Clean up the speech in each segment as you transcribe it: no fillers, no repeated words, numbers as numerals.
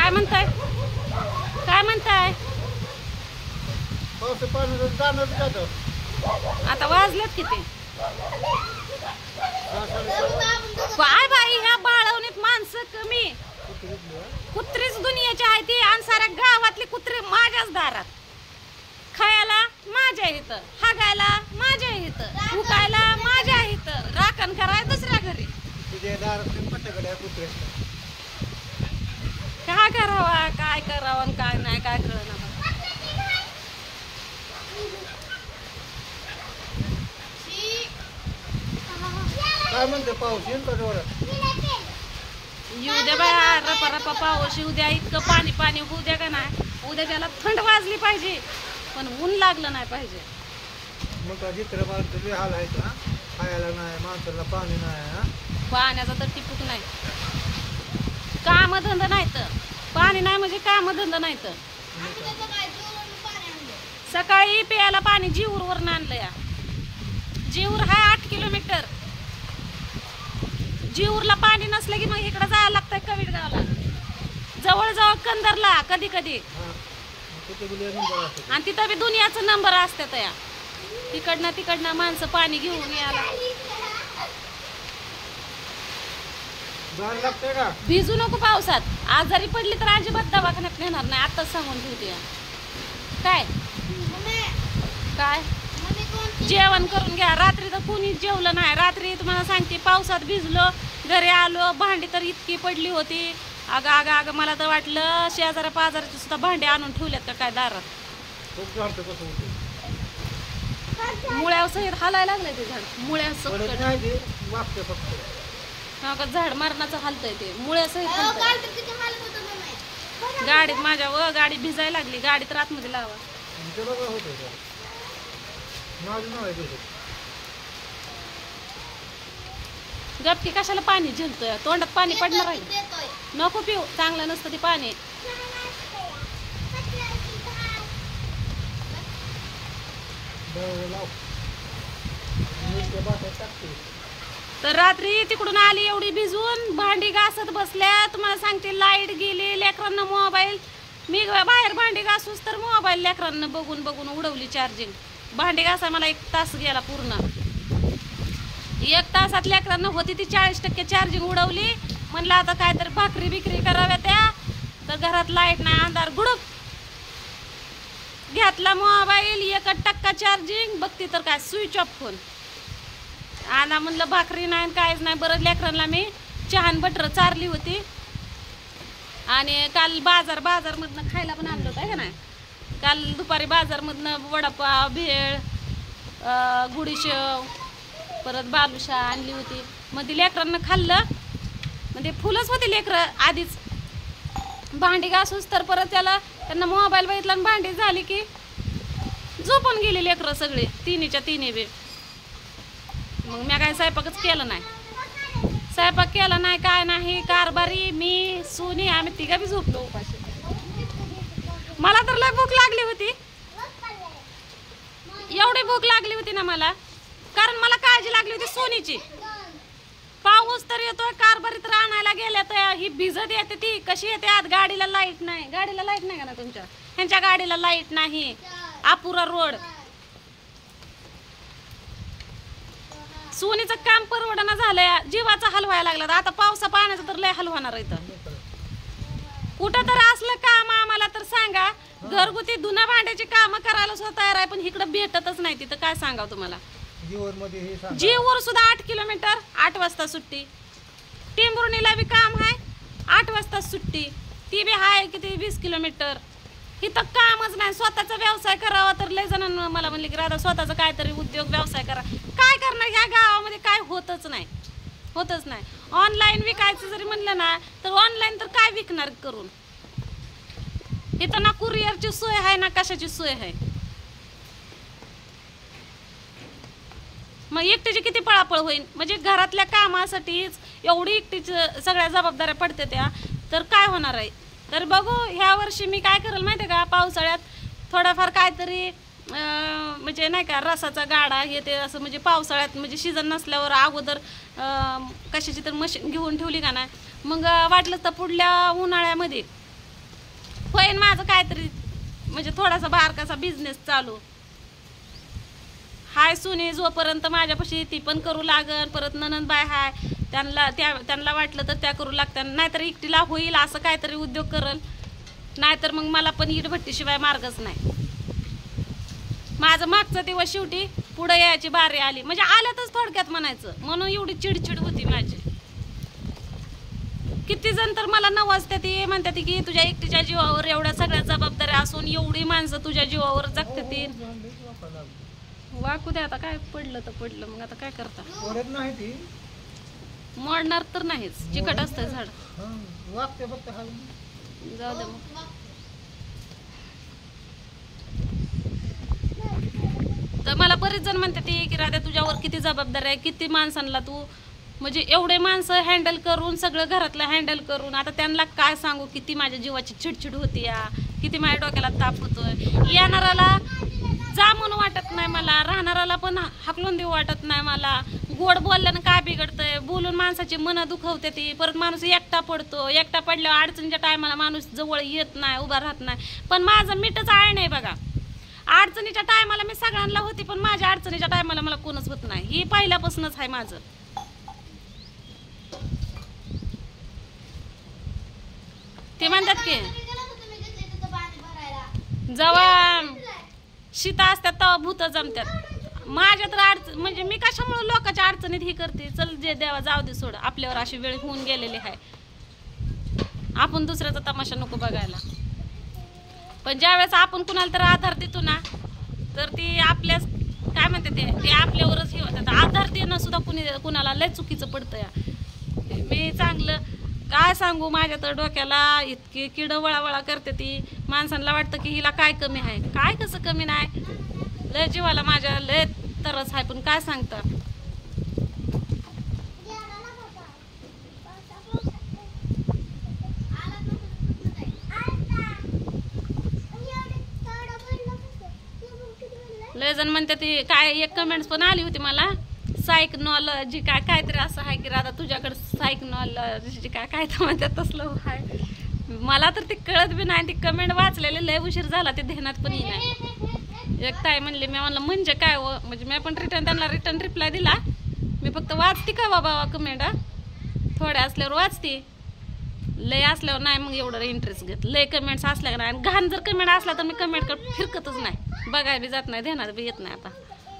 काय म्हणताय काय म्हणताय? आता वाजलेत किती? काय बाई ह्या बाळवणीत माणसं कमी, कुत्रीच दुनियाची आहे ती, आणि साऱ्या गावातली कुत्री माझ्याच दारात, खायला माझ्या इथं, हागायला माझ्या इथं, उकायला माझ्या इथं, राखण कराय दुसऱ्या घरी. काय करावा काय करावं आणि काय नाही काय कळलं. काय म्हणते पाऊस येईल का जोरात? येऊ द्या बाया, रपा रपा पाऊस येऊ द्या, इतकं पाणी पाणी होऊ द्या का नाही. उद्या त्याला थंड वाजली पाहिजे पण ऊन लागलं नाही पाहिजे. मग का जित्र माणसं हाल आहे का, खायला नाही, माणसाला पाणी नाही. पाण्याचा तर टिपूक नाही, कामधंदा नाही तर पाणी नाही म्हणजे कामधंदा नाही तर. सकाळी प्यायला पाणी जीवरवरून आणलं या. जीवर हा 8 किलोमीटर. जीवरला पाणी नसलं की मग इकडे जायला लागतंय कविडगावला, जवळजवळ कंदरला कधी कधी, आणि तिथं बी दुनियाचं नंबर असतात या. तिकडनं माणसं पाणी घेऊन यायला. भिजू नको पावसात, आजारी पडली तर अजिबात दवाखान्यात नेणार नाही, आताच सांगून ठेवते. काय काय जेवण करून घ्या. रात्री तर कोणी जेवलं नाही. रात्री तुम्हाला सांगते पावसात भिजलो, घरी आलो, भांडी तर इतकी पडली होती. अगं मला तर वाटलं शेजाऱ्या पाजाराची सुद्धा भांडी आणून ठेवल्यात का काय दारात. मुळ्या सहित हालायला लागलंय ते झाड. मुळ्या झाड मरणाचं हालतंय ते, मुळ्या सहित. गाडीत माझ्या गाडी भिजायला लागली, गाडी तर आतमध्ये लावा. गपकी कशाला पाणी झेलतोय, तोंडात पाणी पडणार आहे. नको पिऊ, चांगलं नसतं ते पाणी. तर रात्री तिकडून आली एवढी भिजून, भांडी घासत बसल्या. तुम्हाला सांगते लाईट गेली, लेकरांना मोबाईल, मी बाहेर भांडी घासूस तर मोबाईल लेकरांना बघून बघून उडवली चार्जिंग. भांडी घासा मला 1 तास गेला पूर्ण. 1 तासात लेकरांना होती ती 40% चार्जिंग उडवली. म्हणलं आता काहीतरी भाकरी बिकरी कराव्या त्या, तर घरात लाईट नाही, अंधार गुडूप. घेतला मोबाईल, 1% चार्जिंग, बघती तर काय स्विच ऑफ फोन. आता म्हणलं भाकरी नाही काहीच नाही. बरं लेकरांना मी चहान बटर चारली होती, आणि काल बाजारमधनं खायला पण आणलं होतं का नाही. काल दुपारी बाजारमधनं वडापाव, भेळ, गुडीशेव, परत बालुशा आणली होती. मग ती लेकरांना खाल्लं, म्हणजे फुलंच होती लेकरं आधीच. भांडी घासूस तर परत त्यांना मोबाईल बघितला आणि भांडी झाली की झोपून गेली लेकरं सगळे, तिन्हीच्या तिन्ही बी. मग मी काय स्वयंपाकच केलं नाही, काय नाही. कारभारी, मी, सोनी, आम्ही तिघा बी झोपलो उपाशी. मला तर लय भूक लागली होती, एवढी भूक लागली होती ना मला, कारण मला काळजी लागली होती सोनीची. पाऊस तर येतोय, कारभारी तर आणायला गेल्या तर ही भिजत येते. ती कशी येते आत, गाडीला लाईट नाही का ना तुमच्या, ह्यांच्या गाडीला लाईट नाही, अपुरा रोड. सोनीचं काम परवडणं झालंय, जीवाचा हलवायला लागला. आता पावसा पाण्याचा तर लय हलवणार आहे. कुठं तर असलं काम आम्हाला तर सांगा. घरगुती धुना भांड्याची कामं करायला सुद्धा तयार आहे, पण इकडं भेटतच नाही. तिथं काय सांगावं तुम्हाला. जीवर सुद्धा 8 किलोमीटर, 8 वाजता सुट्टी. टेंभुर्णीला बी काम आहे, 8 वाजता सुट्टी. ती बी आहे किती 20 किलोमीटर. इथं कामच नाही. स्वतःचा व्यवसाय करावा तर लय जणांना मला म्हणले की राधा स्वतःचा काहीतरी उद्योग व्यवसाय करा. काय करणार, ह्या गावामध्ये काय होतच नाही. ऑनलाईन विकायचं जरी म्हणलं ना तर ऑनलाईन तर काय विकणार करून. इथं ना कुरिअरची सोय आहे ना कशाची सोय आहे. मग एकटीची किती पळापळ होईल. म्हणजे घरातल्या कामासाठीच एवढी एकटीच सगळ्या जबाबदाऱ्या पडते त्या, तर काय होणार आहे. तर बघू ह्या वर्षी मी काय करेल माहिती आहे का, पावसाळ्यात थोडाफार काहीतरी म्हणजे नाही का रसाचा गाडा हे ते असं, म्हणजे पावसाळ्यात म्हणजे सीझन नसल्यावर अगोदर कशाची तर मशीन घेऊन ठेवली का नाही, मग वाटलं तर पुढल्या उन्हाळ्यामध्ये होईन माझं काहीतरी म्हणजे थोडासा बारकासा बिझनेस चालू. हाय सुनी जोपर्यंत माझ्यापाशी ती पण करू लागन, परत ननंदबाई हाय त्यांना वाटलं तर त्या करू लागतात, नाहीतर एकटीला होईल असं काहीतरी उद्योग करल, नाहीतर मग मला पण इटभट्टीशिवाय मार्गच नाही. माझं मागचा दिवस शेवटी पुढे यायची बारी आली, म्हणजे आल्यातच थोडक्यात म्हणायचं, म्हणून एवढी चिडचिड होती माझी. किती जण तर मला नवसतात ती म्हणतात की तुझ्या एकटीच्या जीवावर एवढ्या सगळ्या जबाबदाऱ्या असून एवढी माणसं तुझ्या जीवावर जगतात ती. वाकू दे आता, काय पडलं तर पडलं, मग आता काय करता. ओढत नाही ती, मोडणार तर नाहीच, चिकट असतं झाड. वागते फक्त हाल. जाऊ दे मग. तर मला बरेच जण म्हणते ती की राधा तुझ्यावर किती जबाबदारी आहे, किती माणसांना तू म्हणजे एवढे माणसं हँडल करून, सगळं घरातलं हँडल करून, आता त्यांना काय सांगू किती माझ्या जीवाची चिडचिड होती या, किती माझ्या डोक्याला ताप होतोय. येणाराला जा म्हणून वाटत नाही मला, राहणाराला पण हाकलून देऊ वाटत नाही मला. गोड बोलल्यानं काय बिघडतंय, बोलून माणसाची मनं दुखवते ती, परत माणूस एकटा पडतो, एकटा पडल्यावर अडचणीच्या टायमाला माणूस जवळ येत नाही, उभा राहत नाही. पण माझं मीठच आहे नाही बघा, अडचणीच्या टायमाला मी सगळ्यांना होती, पण माझ्या अडचणीच्या टायमाला मला कोणच होत नाही. ही पहिल्यापासूनच आहे माझं. ते म्हणतात की जेव्हा शीता असतात तेव्हा भूत जमतात. माझ्या तर म्हणजे मी कशामुळे लोकांच्या अडचणीत ही करते, चल जे देवा जाऊ दे सोड, आपल्यावर अशी वेळ होऊन गेलेली आहे, आपण दुसऱ्याचा तमाशा नको बघायला. पण ज्यावेळेस आपण कुणाला तर आधार देतो ना, तर ती आपल्या काय म्हणते ते आपल्यावरच हे होतात. आधार देणं सुद्धा कुणाला लय चुकीचं पडतं या. मी चांगलं काय सांगू, माझ्या तर डोक्याला इतकी किड वळावळा करते ती. माणसांना वाटतं की हिला काय कमी आहे, काय कसं कमी नाही, लय जीवाला माझ्या लय तरच आहे. पण काय सांगता, लय जण म्हणते ती काय, एक कमेंट्स पण आली होती मला, सायकनॉलॉजी काय काहीतरी असं आहे की राधा तुझ्याकडे सायकनॉलॉजी काय तर म्हणतात तसलं आहे. मला तर ते कळत बी नाही, ती कमेंट वाचलेले लय उशीर झाला, ते ध्यानात पण नाही. एक ताई म्हणली, मी म्हणलं म्हणजे काय हो, म्हणजे मी पण त्यांना रिटर्न रिप्लाय दिला, मी फक्त वाचते का बाबा कमेंट, थोड्या असल्यावर वाचते, लय असल्यावर नाही मग एवढं इंटरेस्ट घेत. लय कमेंट्स असल्या नाही, आणि घाण जर कमेंट असला तर मी कमेंट फिरकतच नाही, बघायला बी जात नाही, ध्यानात बी येत नाही. आता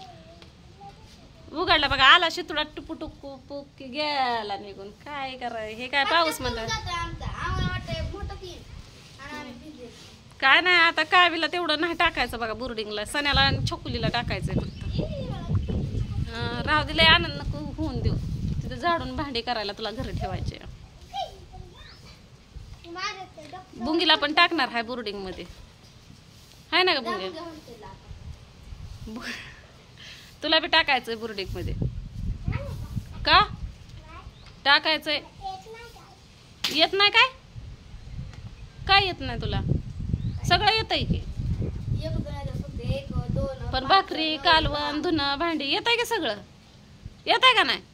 उघडला बघा, आला शितुडा टुपू टुकू पुक गेला निघून. काय कराय, हे काय पाऊस म्हणलं काय नाही. आता कावीला तेवढं नाही टाकायचं बघा, बोर्डिंगला सण्याला आणि छोकुलीला टाकायचंय फक्त. राहू दिले, आनंद नको होऊन देऊ, तिथे झाडून भांडी करायला तुला घरी ठेवायचे. बुंगीला पण टाकणार आहे बोर्डिंग मध्ये, आहे ना का बुंगी, तुला बी टाकायचंय बोर्डिंग मध्ये का, टाकायचंय. येत नाही काय, काय येत नाही तुला, सगळं येतंय की, पण भाकरी कालवण धुणं भांडी येतंय की, सगळं येतंय का नाही.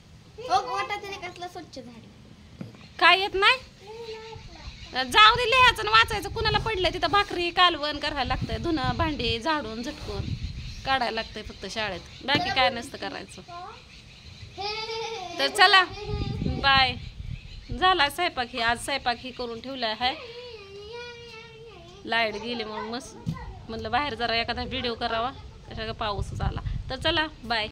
काय येत नाही, जाऊ दे, लिहायचं वाचायचं, कुणाला पडलंय तिथं भाकरी कालवण करायला लागतंय, धुणं भांडी झाडून झटकून काढायला लागतंय फक्त शाळेत, बाकी काय नसतं करायचं. तर चला बाय, झाला स्वयंपाक, ही आज स्वयंपाक ही करून ठेवला आहे. लाईट गेली म्हणून मस्त म्हणलं बाहेर जरा एखादा व्हिडिओ करावा, कशा पाऊस आला. तर चला बाय.